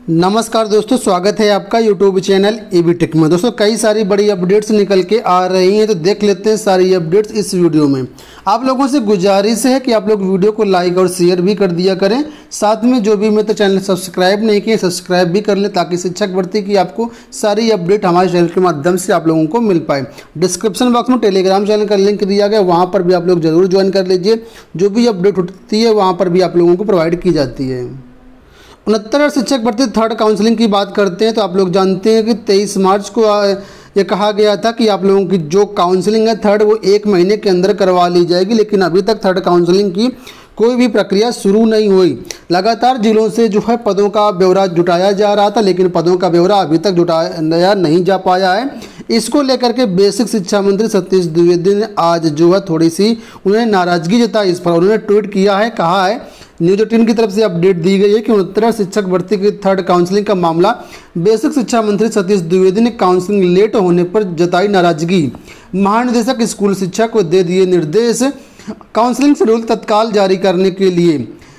नमस्कार दोस्तों, स्वागत है आपका यूट्यूब चैनल एबी टेक में। दोस्तों कई सारी बड़ी अपडेट्स निकल के आ रही हैं, तो देख लेते हैं सारी अपडेट्स इस वीडियो में। आप लोगों से गुजारिश है कि आप लोग वीडियो को लाइक और शेयर भी कर दिया करें। साथ में जो भी मैं तो चैनल सब्सक्राइब नहीं किए सब्सक्राइब भी कर लें, ताकि शिक्षक भर्ती की आपको सारी अपडेट हमारे चैनल के माध्यम से आप लोगों को मिल पाए। डिस्क्रिप्शन बॉक्स में टेलीग्राम चैनल का लिंक दिया गया, वहाँ पर भी आप लोग जरूर ज्वाइन कर लीजिए। जो भी अपडेट होती है वहाँ पर भी आप लोगों को प्रोवाइड की जाती है। 69 शिक्षक भर्ती थर्ड काउंसलिंग की बात करते हैं तो आप लोग जानते हैं कि 23 मार्च को ये कहा गया था कि आप लोगों की जो काउंसलिंग है थर्ड वो 1 महीने के अंदर करवा ली जाएगी, लेकिन अभी तक थर्ड काउंसलिंग की कोई भी प्रक्रिया शुरू नहीं हुई। लगातार जिलों से जो है पदों का ब्यौरा जुटाया जा रहा था, लेकिन पदों का ब्यौरा अभी तक जुटाया नहीं जा पाया है। इसको लेकर के बेसिक शिक्षा मंत्री सतीश द्विवेदी ने आज जो है थोड़ी सी उन्होंने नाराजगी जताई। इस पर उन्होंने ट्वीट किया है, कहा है, न्यूज 18 की तरफ से अपडेट दी गई है कि 69 शिक्षक भर्ती की थर्ड काउंसलिंग का मामला बेसिक शिक्षा मंत्री सतीश द्विवेदी ने काउंसलिंग लेट होने पर जताई नाराजगी। महानिदेशक स्कूल शिक्षा को दे दिए निर्देश, काउंसलिंग शेड्यूल तत्काल जारी करने के लिए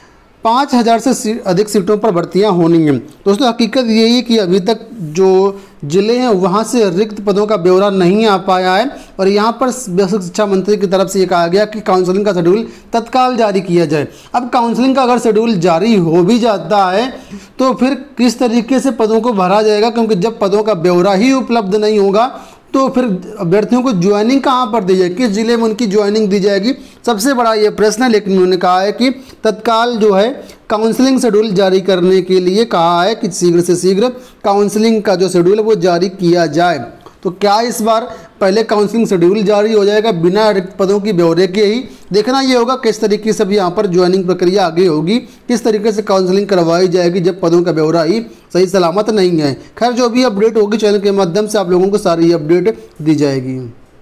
5000 से अधिक सीटों पर भर्तियां होनी हैं। दोस्तों हकीकत यही है कि अभी तक जो जिले हैं वहां से रिक्त पदों का ब्यौरा नहीं आ पाया है, और यहां पर बेसिक शिक्षा मंत्री की तरफ से ये कहा गया कि काउंसलिंग का शेड्यूल तत्काल जारी किया जाए। अब काउंसलिंग का अगर शेड्यूल जारी हो भी जाता है तो फिर किस तरीके से पदों को भरा जाएगा, क्योंकि जब पदों का ब्यौरा ही उपलब्ध नहीं होगा तो फिर अभ्यर्थियों को ज्वाइनिंग कहाँ पर दी जाएगी, किस जिले में उनकी ज्वाइनिंग दी जाएगी, सबसे बड़ा ये प्रश्न है। लेकिन उन्होंने कहा है कि तत्काल जो है काउंसलिंग शेड्यूल जारी करने के लिए कहा है कि शीघ्र से शीघ्र काउंसलिंग का जो शेड्यूल है वो जारी किया जाए। तो क्या इस बार पहले काउंसलिंग शेड्यूल जारी हो जाएगा बिना रिक्त पदों की ब्यौरे के ही? देखना ये होगा किस तरीके से भी यहाँ पर ज्वाइनिंग प्रक्रिया आगे होगी, किस तरीके से काउंसलिंग करवाई जाएगी जब पदों का ब्यौरा ही सही सलामत नहीं है। खैर जो भी अपडेट होगी चैनल के माध्यम से आप लोगों को सारी अपडेट दी जाएगी।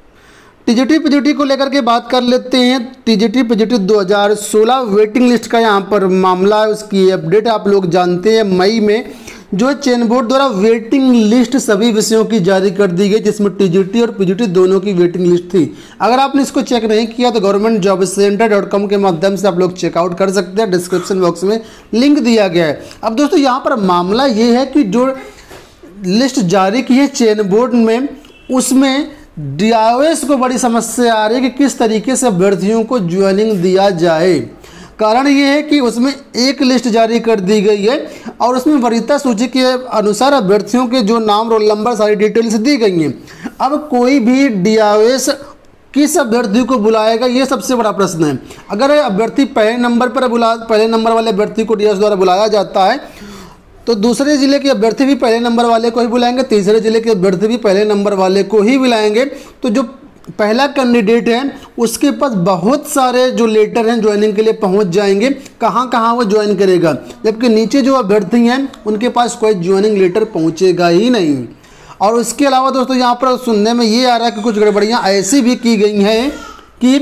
टीजीटी पीजीटी को लेकर के बात कर लेते हैं। टीजीटी पीजीटी 2016 वेटिंग लिस्ट का यहाँ पर मामला है, उसकी अपडेट आप लोग जानते हैं। मई में जो चयन बोर्ड द्वारा वेटिंग लिस्ट सभी विषयों की जारी कर दी गई, जिसमें टीजीटी और पीजीटी दोनों की वेटिंग लिस्ट थी। अगर आपने इसको चेक नहीं किया तो governmentjobcenter.com के माध्यम से आप लोग चेकआउट कर सकते हैं, डिस्क्रिप्शन बॉक्स में लिंक दिया गया है। अब दोस्तों यहाँ पर मामला ये है कि जो लिस्ट जारी की है चयन बोर्ड में, उसमें DIOS को बड़ी समस्या आ रही है कि किस तरीके से अभ्यर्थियों को ज्वाइनिंग दिया जाए। कारण ये है कि उसमें एक लिस्ट जारी कर दी गई है और उसमें वरीयता सूची के अनुसार अभ्यर्थियों के जो नाम, रोल नंबर, सारी डिटेल्स दी गई हैं। अब कोई भी DIOS किस अभ्यर्थी को बुलाएगा, ये सबसे बड़ा प्रश्न है। अगर अभ्यर्थी पहले नंबर वाले अभ्यर्थी को DIOS द्वारा बुलाया जाता है तो दूसरे जिले के अभ्यर्थी भी पहले नंबर वाले को ही बुलाएंगे, तीसरे जिले के अभ्यर्थी भी पहले नंबर वाले को ही बुलाएंगे। तो जो पहला कैंडिडेट है उसके पास बहुत सारे जो लेटर हैं ज्वाइनिंग के लिए पहुंच जाएंगे, कहां कहां वो ज्वाइन करेगा, जबकि नीचे जो अभ्यर्थी हैं उनके पास कोई ज्वाइनिंग लेटर पहुंचेगा ही नहीं। और उसके अलावा दोस्तों यहाँ पर सुनने में ये आ रहा है कि कुछ गड़बड़ियाँ ऐसी भी की गई हैं कि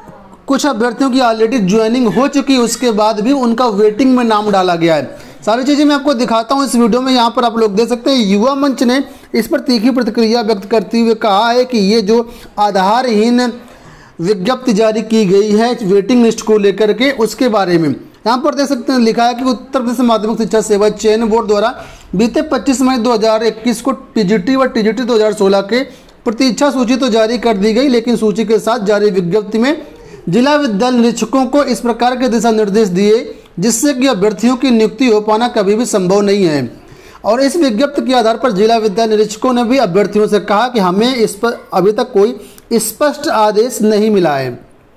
कुछ अभ्यर्थियों की ऑलरेडी ज्वाइनिंग हो चुकी है, उसके बाद भी उनका वेटिंग में नाम डाला गया है। सारी चीज़ें मैं आपको दिखाता हूँ इस वीडियो में। यहाँ पर आप लोग देख सकते हैं युवा मंच ने इस पर तीखी प्रतिक्रिया व्यक्त करते हुए कहा है कि ये जो आधारहीन विज्ञप्ति जारी की गई है वेटिंग लिस्ट को लेकर के, उसके बारे में यहाँ पर देख सकते हैं लिखा है कि उत्तर प्रदेश माध्यमिक शिक्षा सेवा चयन बोर्ड द्वारा बीते 25 मई 2021 को टीजीटी व टीजीटी 2016 के प्रतीक्षा सूची तो जारी कर दी गई, लेकिन सूची के साथ जारी विज्ञप्ति में जिला विद्यालय निरीक्षकों को इस प्रकार के दिशा निर्देश दिए जिससे कि अभ्यर्थियों की नियुक्ति हो पाना कभी भी संभव नहीं है। और इस विज्ञप्ति के आधार पर जिला विद्यालय निरीक्षकों ने भी अभ्यर्थियों से कहा कि हमें इस पर अभी तक कोई स्पष्ट आदेश नहीं मिला है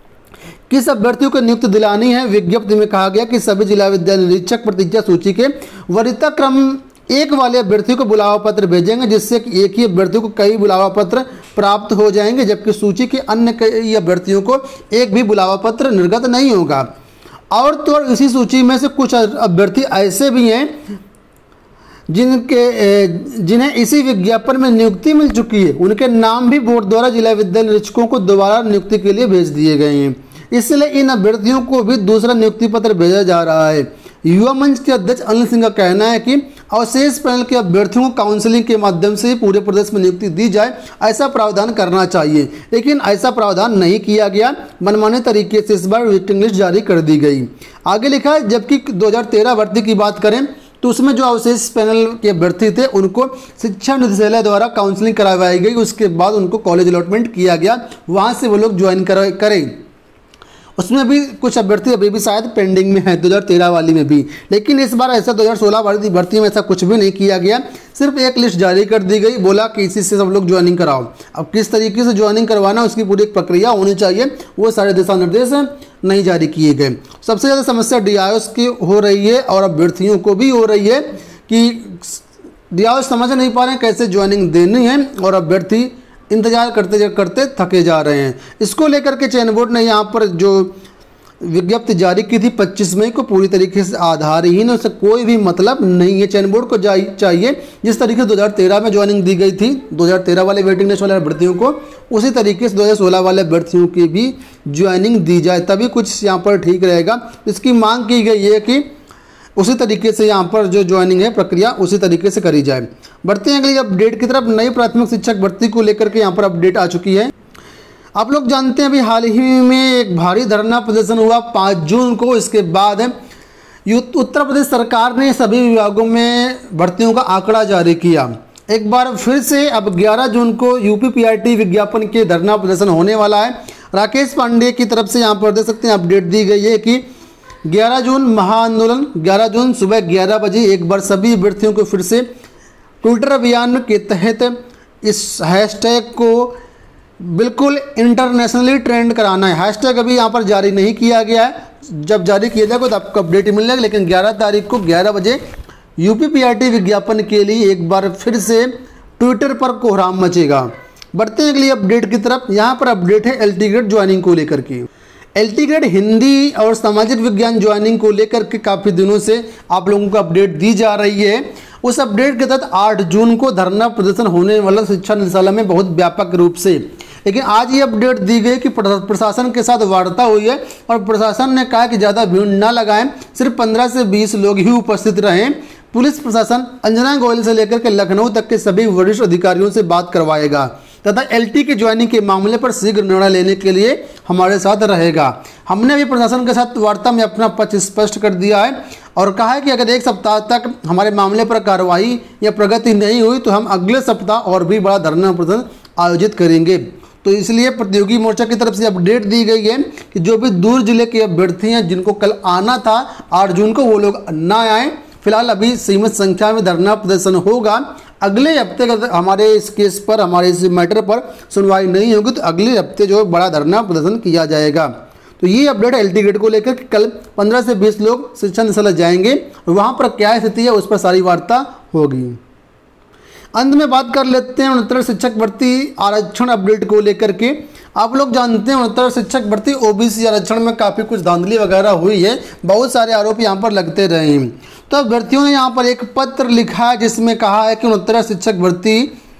किस अभ्यर्थियों को नियुक्ति दिलानी है। विज्ञप्ति में कहा गया कि सभी जिला विद्यालय निरीक्षक प्रतीक्षा सूची के वरीयता क्रम 1 वाले अभ्यर्थियों को बुलावा पत्र भेजेंगे, जिससे कि एक ही अभ्यर्थी को कई बुलावा पत्र प्राप्त हो जाएंगे, जबकि सूची के अन्य कई अभ्यर्थियों को एक भी बुलावा पत्र निर्गत नहीं होगा। और तो इसी सूची में से कुछ अभ्यर्थी ऐसे भी हैं जिन्हें इसी विज्ञापन में नियुक्ति मिल चुकी है, उनके नाम भी बोर्ड द्वारा जिला विद्यालय निरीक्षकों को दोबारा नियुक्ति के लिए भेज दिए गए हैं। इसलिए इन अभ्यर्थियों को भी दूसरा नियुक्ति पत्र भेजा जा रहा है। युवा मंच के अध्यक्ष अनिल सिंह का कहना है कि अवशेष पैनल के अभ्यर्थियों को काउंसलिंग के माध्यम से पूरे प्रदेश में नियुक्ति दी जाए, ऐसा प्रावधान करना चाहिए, लेकिन ऐसा प्रावधान नहीं किया गया। मनमाने तरीके से इस बार वेटिंग लिस्ट जारी कर दी गई। आगे लिखा है, जबकि 2013 भर्ती की बात करें तो उसमें जो अवशेष पैनल के अभ्यर्थी थे उनको शिक्षा निदेशालय द्वारा काउंसलिंग करवाई गई। उसके बाद उनको कॉलेज अलॉटमेंट किया गया, वहाँ से वो लोग ज्वाइन करें। उसमें भी कुछ अभ्यर्थी अभी भी शायद पेंडिंग में है 2013 वाली में भी, लेकिन इस बार ऐसा 2016 वाली भर्ती में ऐसा कुछ भी नहीं किया गया। सिर्फ एक लिस्ट जारी कर दी गई, बोला कि इसी से सब लोग ज्वाइनिंग कराओ। अब किस तरीके से ज्वाइनिंग करवाना उसकी पूरी एक प्रक्रिया होनी चाहिए, वो सारे दिशा निर्देश नहीं जारी किए गए। सबसे ज़्यादा समस्या DIOs की हो रही है और अभ्यर्थियों को भी हो रही है कि DIOs समझ नहीं पा रहे हैं कैसे ज्वाइनिंग देनी है और अभ्यर्थी इंतजार करते करते थके जा रहे हैं। इसको लेकर के चयन बोर्ड ने यहाँ पर जो विज्ञप्ति जारी की थी 25 मई को, पूरी तरीके से आधारहीन है, उससे कोई भी मतलब नहीं है। चयन बोर्ड को चाहिए जिस तरीके से 2013 में ज्वाइनिंग दी गई थी 2013 वाले वेटिंग लिस्ट वाले अभ्यर्थियों को, उसी तरीके से 2016 वाले अभ्यर्थियों की भी ज्वाइनिंग दी जाए, तभी कुछ यहाँ पर ठीक रहेगा। इसकी मांग की गई है कि उसी तरीके से यहाँ पर जो ज्वाइनिंग है प्रक्रिया उसी तरीके से करी जाए। बढ़ते हैं अगली अपडेट की तरफ। नई प्राथमिक शिक्षक भर्ती को लेकर के यहाँ पर अपडेट आ चुकी है। आप लोग जानते हैं अभी हाल ही में एक भारी धरना प्रदर्शन हुआ 5 जून को। इसके बाद उत्तर प्रदेश सरकार ने सभी विभागों में भर्तियों का आंकड़ा जारी किया। एक बार फिर से अब 11 जून को UPPRT विज्ञापन के धरना प्रदर्शन होने वाला है। राकेश पांडे की तरफ से यहाँ पर देख सकते हैं अपडेट दी गई है कि 11 जून महाआंदोलन, 11 जून सुबह 11 बजे एक बार सभी अभ्यर्थियों को फिर से ट्विटर अभियान के तहत इस हैशटैग को बिल्कुल इंटरनेशनली ट्रेंड कराना है। हैशटैग अभी यहाँ पर जारी नहीं किया गया है, जब जारी किया जाएगा तो आपको अपडेट मिल जाएगा। लेकिन 11 तारीख को 11 बजे UPPRT विज्ञापन के लिए एक बार फिर से ट्विटर पर कोहराम मचेगा। बढ़ते हैं अगली अपडेट की तरफ। यहाँ पर अपडेट है LT ग्रेड ज्वाइनिंग को लेकर के। LT ग्रेड हिंदी और सामाजिक विज्ञान ज्वाइनिंग को लेकर के काफ़ी दिनों से आप लोगों को अपडेट दी जा रही है। उस अपडेट के तहत 8 जून को धरना प्रदर्शन होने वाला शिक्षा निदेशालय में बहुत व्यापक रूप से। लेकिन आज ये अपडेट दी गई कि प्रशासन के साथ वार्ता हुई है और प्रशासन ने कहा कि ज़्यादा भीड़ ना लगाएं, सिर्फ 15 से 20 लोग ही उपस्थित रहें। पुलिस प्रशासन अंजना गोयल से लेकर के लखनऊ तक के सभी वरिष्ठ अधिकारियों से बात करवाएगा तथा LT की ज्वाइनिंग के मामले पर शीघ्र निर्णय लेने के लिए हमारे साथ रहेगा। हमने भी प्रशासन के साथ वार्ता में अपना पक्ष स्पष्ट कर दिया है और कहा है कि अगर 1 सप्ताह तक हमारे मामले पर कार्रवाई या प्रगति नहीं हुई तो हम अगले सप्ताह और भी बड़ा धरना प्रदर्शन आयोजित करेंगे। तो इसलिए प्रतियोगी मोर्चा की तरफ से अपडेट दी गई है कि जो भी दूर जिले के अभ्यर्थी हैं जिनको कल आना था 8 जून को, वो लोग ना आएँ। फिलहाल अभी सीमित संख्या में धरना प्रदर्शन होगा। अगले हफ्ते अगर हमारे इस केस पर, हमारे इस मैटर पर सुनवाई नहीं होगी तो अगले हफ्ते जो बड़ा धरना प्रदर्शन किया जाएगा। तो ये अपडेट LT ग्रेड को लेकर कि कल 15 से 20 लोग शिक्षा निदेशालय जाएंगे और वहाँ पर क्या स्थिति है उस पर सारी वार्ता होगी। अंत में बात कर लेते हैं 69 शिक्षक भर्ती आरक्षण अपडेट को लेकर के। आप लोग जानते हैं 69 शिक्षक भर्ती OBC आरक्षण में काफ़ी कुछ धांधली वगैरह हुई है, बहुत सारे आरोप यहाँ पर लगते रहे हैं। तो अभ्यर्थियों ने यहाँ पर एक पत्र लिखा है जिसमें कहा है कि 69 शिक्षक भर्ती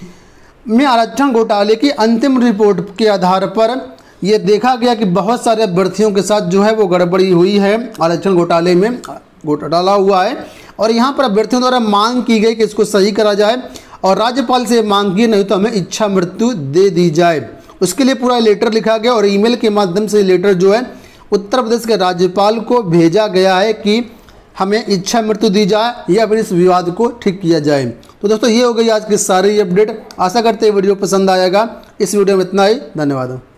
में आरक्षण घोटाले की अंतिम रिपोर्ट के आधार पर यह देखा गया कि बहुत सारे अभ्यर्थियों के साथ जो है वो गड़बड़ी हुई है, आरक्षण घोटाले में घोटाला हुआ है और यहाँ पर अभ्यर्थियों द्वारा मांग की गई कि इसको सही करा जाए और राज्यपाल से मांग की, नहीं तो हमें इच्छा मृत्यु दे दी जाए। उसके लिए पूरा लेटर लिखा गया और ईमेल के माध्यम से लेटर जो है उत्तर प्रदेश के राज्यपाल को भेजा गया है कि हमें इच्छा मृत्यु दी जाए या फिर इस विवाद को ठीक किया जाए। तो दोस्तों ये हो गई आज की सारी अपडेट। आशा करते हैं वीडियो पसंद आएगा। इस वीडियो में इतना ही, धन्यवाद।